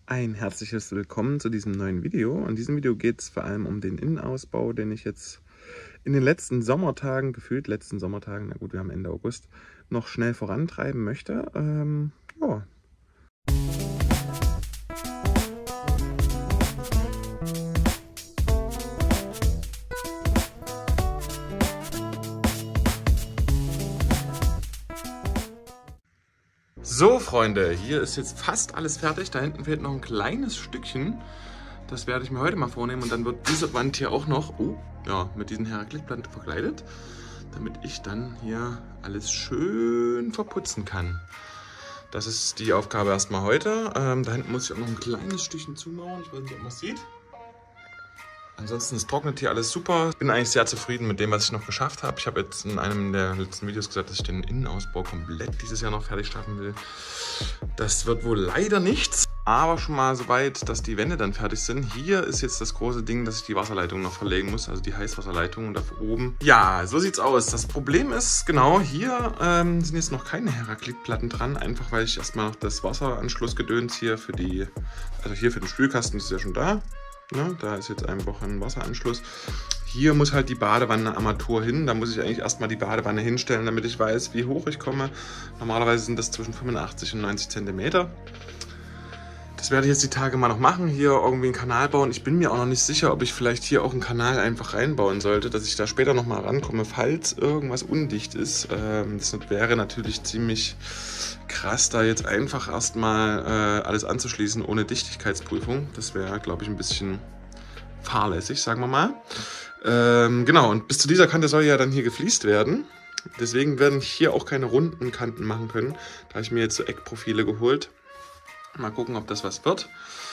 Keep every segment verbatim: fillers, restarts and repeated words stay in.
Ein herzliches Willkommen zu diesem neuen Video. In diesem Video geht es vor allem um den Innenausbau, den ich jetzt in den letzten Sommertagen, gefühlt letzten Sommertagen, na gut, wir haben Ende August, noch schnell vorantreiben möchte. Ähm, ja. So Freunde, hier ist jetzt fast alles fertig. Da hinten fehlt noch ein kleines Stückchen. Das werde ich mir heute mal vornehmen und dann wird diese Wand hier auch noch oh, ja, mit diesen Heraklitplatten verkleidet, damit ich dann hier alles schön verputzen kann. Das ist die Aufgabe erstmal heute. Ähm, da hinten muss ich auch noch ein kleines Stückchen zumauern. Ich weiß nicht, ob man es sieht. Ansonsten, es trocknet hier alles super. Ich bin eigentlich sehr zufrieden mit dem, was ich noch geschafft habe. Ich habe jetzt in einem der letzten Videos gesagt, dass ich den Innenausbau komplett dieses Jahr noch fertig schaffen will. Das wird wohl leider nichts, aber schon mal so weit, dass die Wände dann fertig sind. Hier ist jetzt das große Ding, dass ich die Wasserleitung noch verlegen muss, also die Heißwasserleitung und da oben. Ja, so sieht's aus. Das Problem ist, genau, hier ähm, sind jetzt noch keine Heraklitplatten dran, einfach weil ich erstmal noch das Wasseranschlussgedöns hier für die, also hier für den Spülkasten, das ist ja schon da. Ne, da ist jetzt einfach ein Wasseranschluss. Hier muss halt die Badewanne-Armatur hin. Da muss ich eigentlich erstmal die Badewanne hinstellen, damit ich weiß, wie hoch ich komme. Normalerweise sind das zwischen fünfundachtzig und neunzig Zentimeter. Das werde ich jetzt die Tage mal noch machen. Hier irgendwie einen Kanal bauen. Ich bin mir auch noch nicht sicher, ob ich vielleicht hier auch einen Kanal einfach reinbauen sollte, dass ich da später nochmal rankomme, falls irgendwas undicht ist. Ähm, das wäre natürlich ziemlich krass, da jetzt einfach erstmal äh, alles anzuschließen ohne Dichtigkeitsprüfung. Das wäre, glaube ich, ein bisschen fahrlässig, sagen wir mal. Ähm, genau, und bis zu dieser Kante soll ja dann hier gefliest werden. Deswegen werden hier auch keine runden Kanten machen können. Da habe ich mir jetzt so Eckprofile geholt. Mal gucken, ob das was wird.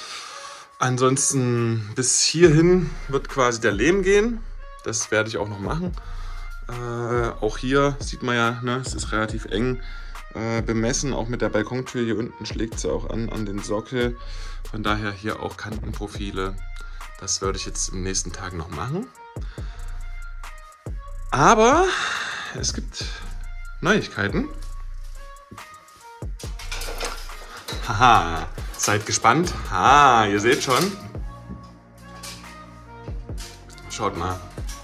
Ansonsten bis hierhin wird quasi der Lehm gehen. Das werde ich auch noch machen. Äh, auch hier sieht man ja, ne, es ist relativ eng äh, bemessen. Auch mit der Balkontür hier unten schlägt sie auch an, an den Sockel. Von daher hier auch Kantenprofile. Das werde ich jetzt im nächsten Tag noch machen. Aber es gibt Neuigkeiten. Haha, seid gespannt. Ha, ihr seht schon. Schaut mal.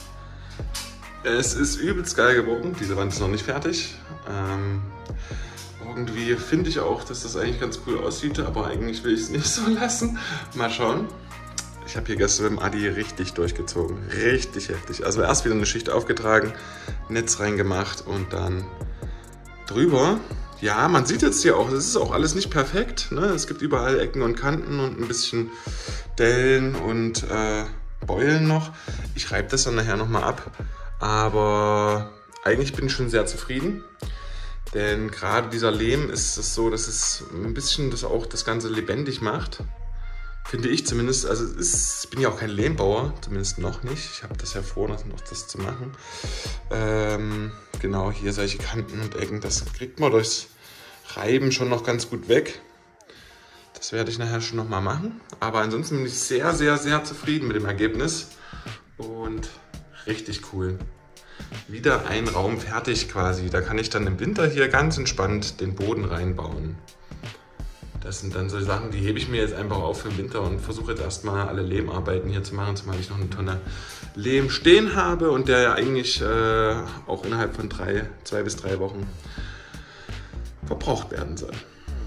Es ist übelst geil geworden. Diese Wand ist noch nicht fertig. Ähm, irgendwie finde ich auch, dass das eigentlich ganz cool aussieht, aber eigentlich will ich es nicht so lassen. Mal schauen. Ich habe hier gestern mit dem Adi richtig durchgezogen. Richtig heftig. Also erst wieder eine Schicht aufgetragen, Netz reingemacht und dann drüber. Ja, man sieht jetzt hier auch, es ist auch alles nicht perfekt. Ne? Es gibt überall Ecken und Kanten und ein bisschen Dellen und äh, Beulen noch. Ich reibe das dann nachher nochmal ab. Aber eigentlich bin ich schon sehr zufrieden. Denn gerade dieser Lehm ist es so, dass es ein bisschen das auch das Ganze lebendig macht. Finde ich zumindest. Also es ist, ich bin ja auch kein Lehmbauer, zumindest noch nicht. Ich habe das ja vor, noch das zu machen. Ähm, genau, hier solche Kanten und Ecken, das kriegt man durchs Reiben schon noch ganz gut weg. Das werde ich nachher schon noch mal machen. Aber ansonsten bin ich sehr, sehr, sehr zufrieden mit dem Ergebnis. Und richtig cool. Wieder ein Raum fertig quasi. Da kann ich dann im Winter hier ganz entspannt den Boden reinbauen. Das sind dann so Sachen, die hebe ich mir jetzt einfach auf für den Winter und versuche jetzt erstmal alle Lehmarbeiten hier zu machen, zumal ich noch eine Tonne Lehm stehen habe und der ja eigentlich äh, auch innerhalb von drei, zwei bis drei Wochen verbraucht werden soll.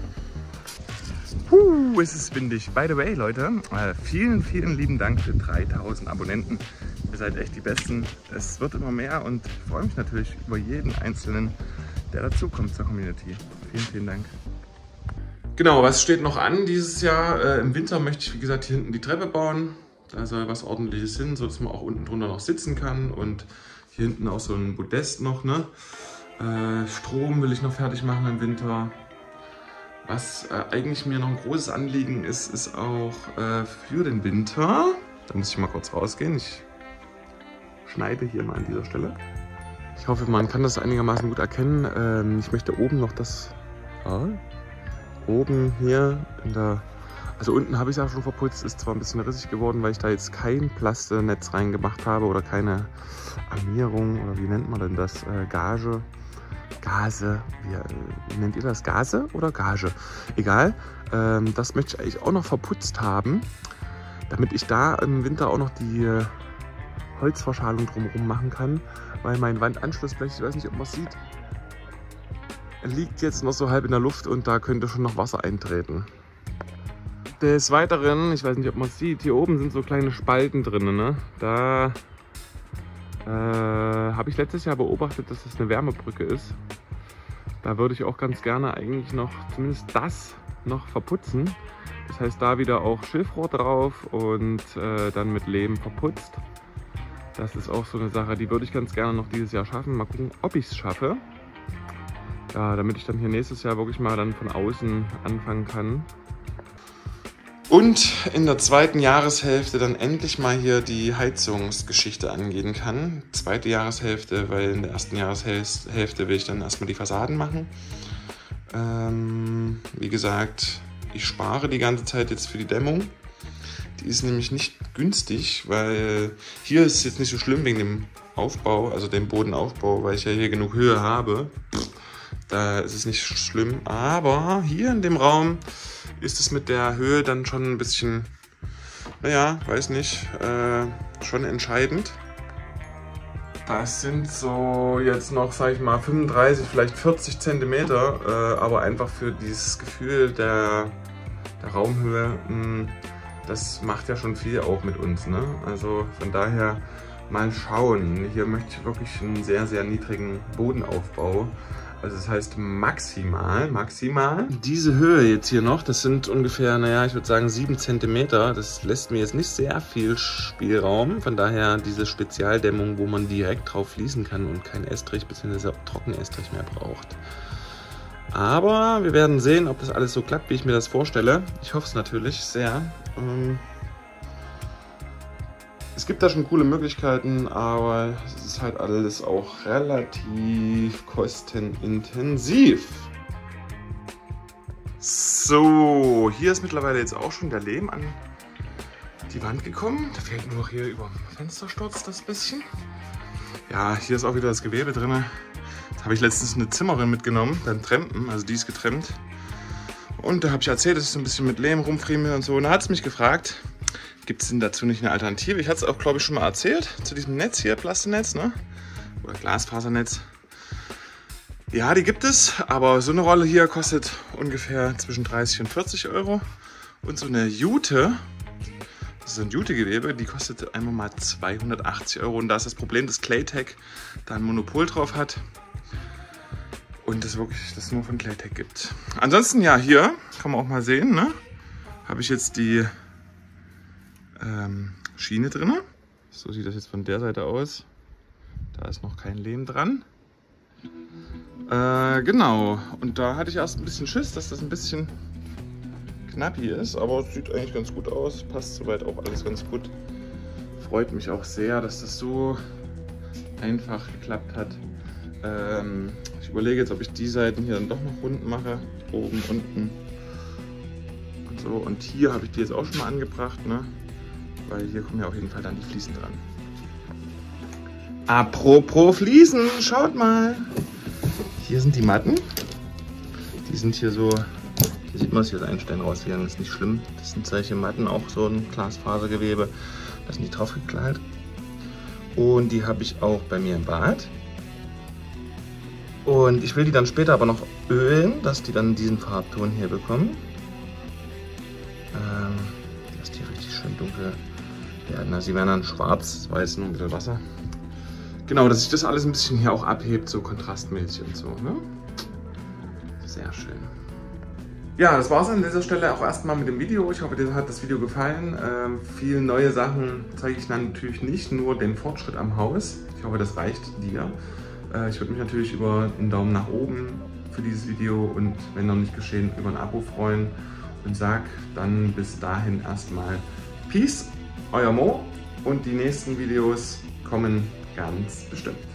Puh, es ist windig. By the way, Leute, äh, vielen, vielen lieben Dank für dreitausend Abonnenten. Ihr seid echt die Besten. Es wird immer mehr und ich freue mich natürlich über jeden Einzelnen, der dazukommt zur Community. Vielen, vielen Dank. Genau, was steht noch an dieses Jahr? Äh, Im Winter möchte ich, wie gesagt, hier hinten die Treppe bauen. Da soll was Ordentliches hin, sodass man auch unten drunter noch sitzen kann. Und hier hinten auch so ein Podest noch. Ne? Äh, Strom will ich noch fertig machen im Winter. Was äh, eigentlich mir noch ein großes Anliegen ist, ist auch äh, für den Winter. Da muss ich mal kurz rausgehen. Ich schneide hier mal an dieser Stelle. Ich hoffe, man kann das einigermaßen gut erkennen. Ähm, ich möchte oben noch das... Ah, oben hier in der, also unten habe ich es ja schon verputzt, ist zwar ein bisschen rissig geworden, weil ich da jetzt kein Plastenetz reingemacht habe oder keine Armierung oder wie nennt man denn das, äh, Gage. Gase, wie, wie nennt ihr das? Gase oder Gage? Egal, ähm, das möchte ich eigentlich auch noch verputzt haben, damit ich da im Winter auch noch die Holzverschalung drumherum machen kann, weil mein Wandanschlussblech, ich weiß nicht, ob man es sieht, liegt jetzt noch so halb in der Luft und da könnte schon noch Wasser eintreten. Des Weiteren, ich weiß nicht, ob man es sieht, hier oben sind so kleine Spalten drin. Ne? Da äh, habe ich letztes Jahr beobachtet, dass das eine Wärmebrücke ist. Da würde ich auch ganz gerne eigentlich noch zumindest das noch verputzen. Das heißt, da wieder auch Schilfrohr drauf und äh, dann mit Lehm verputzt. Das ist auch so eine Sache, die würde ich ganz gerne noch dieses Jahr schaffen. Mal gucken, ob ich es schaffe. Ja, damit ich dann hier nächstes Jahr wirklich mal dann von außen anfangen kann. Und in der zweiten Jahreshälfte dann endlich mal hier die Heizungsgeschichte angehen kann. Zweite Jahreshälfte, weil in der ersten Jahreshälfte will ich dann erstmal die Fassaden machen. Ähm, wie gesagt, ich spare die ganze Zeit jetzt für die Dämmung. Die ist nämlich nicht günstig, weil hier ist es jetzt nicht so schlimm wegen dem Aufbau, also dem Bodenaufbau, weil ich ja hier genug Höhe habe. Da ist es nicht schlimm, aber hier in dem Raum ist es mit der Höhe dann schon ein bisschen, naja, weiß nicht, äh, schon entscheidend. Das sind so jetzt noch, sag ich mal, fünfunddreißig, vielleicht vierzig Zentimeter, äh, aber einfach für dieses Gefühl der, der Raumhöhe, mh, das macht ja schon viel auch mit uns, ne? Also von daher mal schauen. Hier möchte ich wirklich einen sehr, sehr niedrigen Bodenaufbau. Also das heißt maximal, maximal. Diese Höhe jetzt hier noch, das sind ungefähr, naja, ich würde sagen sieben Zentimeter. Das lässt mir jetzt nicht sehr viel Spielraum. Von daher diese Spezialdämmung, wo man direkt drauf fließen kann und kein Estrich bzw. Trockenestrich mehr braucht. Aber wir werden sehen, ob das alles so klappt, wie ich mir das vorstelle. Ich hoffe es natürlich sehr. Ähm Es gibt da schon coole Möglichkeiten, aber es ist halt alles auch relativ kostenintensiv. So, hier ist mittlerweile jetzt auch schon der Lehm an die Wand gekommen. Da fehlt nur noch hier über dem Fenstersturz das bisschen. Ja, hier ist auch wieder das Gewebe drin. Da habe ich letztens eine Zimmerin mitgenommen beim Trampen, also die ist getrennt. Und da habe ich erzählt, dass ich so ein bisschen mit Lehm rumfriemel und so. Und da hat es mich gefragt, gibt es denn dazu nicht eine Alternative? Ich hatte es auch, glaube ich, schon mal erzählt, zu diesem Netz hier, Plastennetz, ne? Oder Glasfasernetz. Ja, die gibt es, aber so eine Rolle hier kostet ungefähr zwischen dreißig und vierzig Euro. Und so eine Jute, das ist ein Jutegewebe, die kostet einmal mal zweihundertachtzig Euro. Und da ist das Problem, dass Claytech da ein Monopol drauf hat. Und das wirklich, das nur von Claytech gibt. Ansonsten, ja, hier kann man auch mal sehen, ne? Habe ich jetzt die Ähm, Schiene drin. So sieht das jetzt von der Seite aus. Da ist noch kein Lehm dran. Äh, genau. Und da hatte ich erst ein bisschen Schiss, dass das ein bisschen knapp hier ist. Aber es sieht eigentlich ganz gut aus. Passt soweit auch alles ganz gut. Freut mich auch sehr, dass das so einfach geklappt hat. Ähm, ich überlege jetzt, ob ich die Seiten hier dann doch noch rund mache. Oben, unten. Und so. Und hier habe ich die jetzt auch schon mal angebracht, ne? Weil hier kommen ja auf jeden Fall dann die Fliesen dran. Apropos Fliesen, schaut mal. Hier sind die Matten. Die sind hier so, hier sieht man es, hier ist ein Stein rausgegangen, ist nicht schlimm. Das sind solche Matten, auch so ein Glasfasergewebe. Da sind die drauf geklallt. Und die habe ich auch bei mir im Bad. Und ich will die dann später aber noch ölen, dass die dann diesen Farbton hier bekommen. Ähm, dass die richtig schön dunkel werden. Also sie werden dann schwarz, das war jetzt nur ein bisschen Wasser. Genau, dass sich das alles ein bisschen hier auch abhebt, so kontrastmäßig und so. Ne? Sehr schön. Ja, das war es an dieser Stelle auch erstmal mit dem Video. Ich hoffe, dir hat das Video gefallen. Ähm, viele neue Sachen zeige ich dann natürlich nicht, nur den Fortschritt am Haus. Ich hoffe, das reicht dir. Äh, ich würde mich natürlich über einen Daumen nach oben für dieses Video und wenn noch nicht geschehen, über ein Abo freuen. Und sag dann bis dahin erstmal Peace, euer Mo, und die nächsten Videos kommen ganz bestimmt.